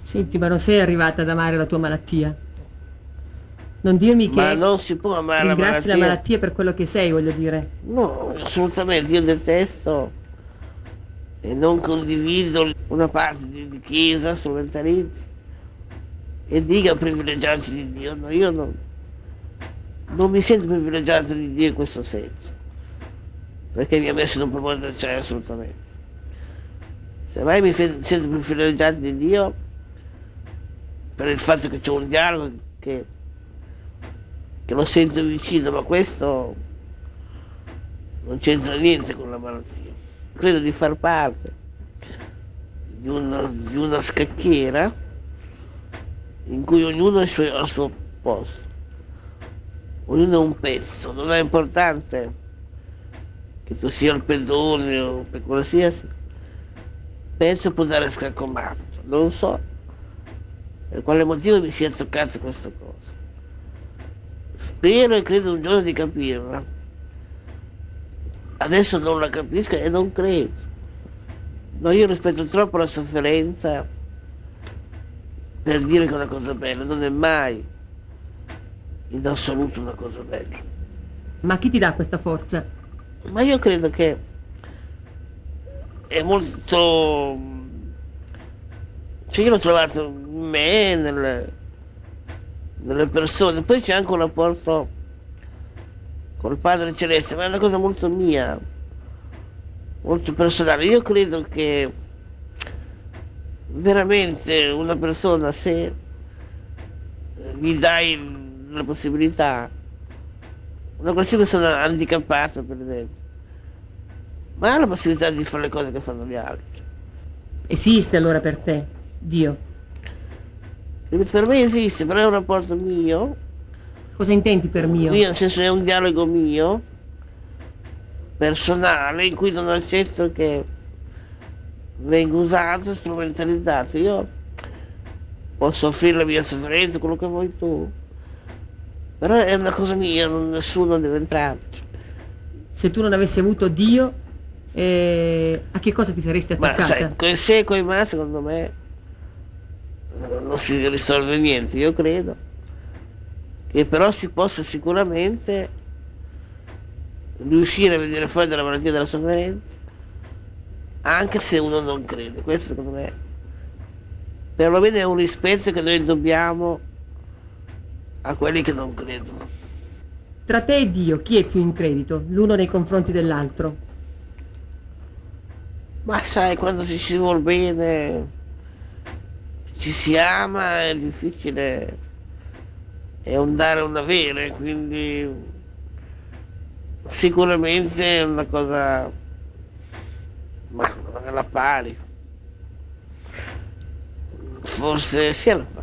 Senti, ma non sei arrivata ad amare la tua malattia? Non dirmi Ma che non si può amare la ringrazi la malattia. malattia per quello che sei, voglio dire. No, assolutamente, io detesto e non condivido una parte di chiesa strumentalizza e dica privilegiati di Dio. No, io non mi sento privilegiato di Dio in questo senso, perché mi ha messo in un proposito d'acciaio assolutamente. Se mai sento privilegiato di Dio per il fatto che c'è un dialogo che, che lo sento vicino, ma questo non c'entra niente con la malattia. Credo di far parte di una scacchiera in cui ognuno ha il suo posto, ognuno è un pezzo, non è importante che tu sia il pedone o per qualsiasi, penso può dare scaccomato, non so per quale motivo mi sia toccato questa cosa. Spero e credo un giorno di capirla. Adesso non la capisco e non credo. No, io rispetto troppo la sofferenza per dire che è una cosa bella, non è mai in assoluto una cosa bella. Ma chi ti dà questa forza? Ma io credo che è molto... Cioè io l'ho trovato in me, nelle persone, poi c'è anche un rapporto col Padre Celeste, ma è una cosa molto mia, molto personale. Io credo che veramente una persona, se gli dai la possibilità, una qualsiasi persona handicappata per esempio, ma ha la possibilità di fare le cose che fanno gli altri. Esiste allora per te, Dio. Per me esiste, però è un rapporto Cosa intendi per mio? nel senso è un dialogo mio, personale, in cui non accetto che venga usato, strumentalizzato. Io posso offrire la mia sofferenza, quello che vuoi tu, però è una cosa mia, nessuno deve entrarci. Se tu non avessi avuto Dio, a che cosa ti saresti Ma sai, attaccata? quel se e quel ma secondo me non si risolve niente. Io credo che però si possa sicuramente riuscire a vedere fuori dalla malattia della sofferenza, anche se uno non crede. Questo secondo me perlomeno è un rispetto che noi dobbiamo a quelli che non credono. Tra te e Dio, chi è più in credito, l'uno nei confronti dell'altro? Ma sai, quando ci vuol bene, ci si ama, è difficile, è un dare e un avere, quindi sicuramente è una cosa, ma alla pari. Forse sì,